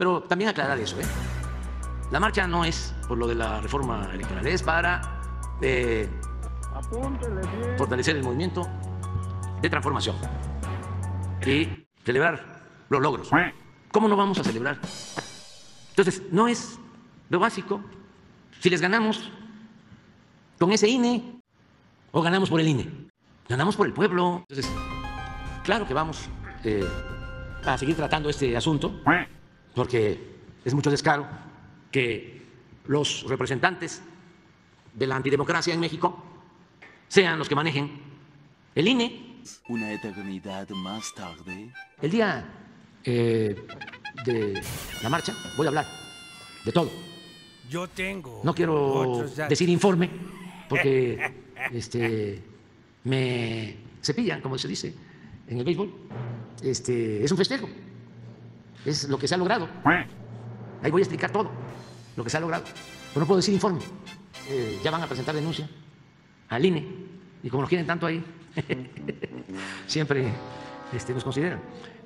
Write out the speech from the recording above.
Pero también aclarar eso, ¿eh? La marcha no es por lo de la reforma electoral, es para fortalecer el movimiento de transformación y celebrar los logros. ¿Cómo no vamos a celebrar? Entonces, no es lo básico. Si les ganamos con ese INE o ganamos por el INE, ganamos por el pueblo. Entonces, claro que vamos a seguir tratando este asunto porque es mucho descaro que los representantes de la antidemocracia en México sean los que manejen el INE. Una eternidad más tarde. El día de la marcha voy a hablar de todo. Yo tengo. No quiero otros datos. decir informe porque me cepillan, como se dice en el béisbol. Es un festejo. Es lo que se ha logrado. Ahí voy a explicar todo lo que se ha logrado. Pero no puedo decir informe. Ya van a presentar denuncia al INE y como nos quieren tanto ahí, siempre nos consideran.